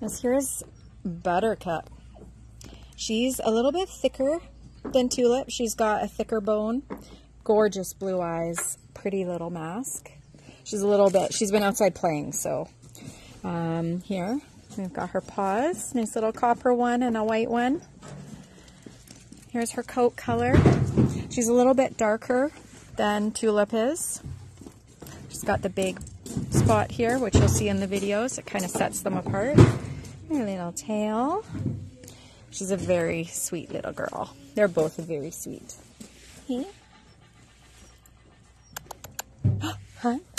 This here is Buttercup. She's a little bit thicker than Tulip. She's got a thicker bone, gorgeous blue eyes, pretty little mask. She's been outside playing, so here we've got her paws, nice little copper one and a white one. Here's her coat color. She's a little bit darker than Tulip is. She's got the big spot here, which you'll see in the videos. It kind of sets them apart. Her little tail. She's a very sweet little girl. They're both very sweet. Hey. Huh?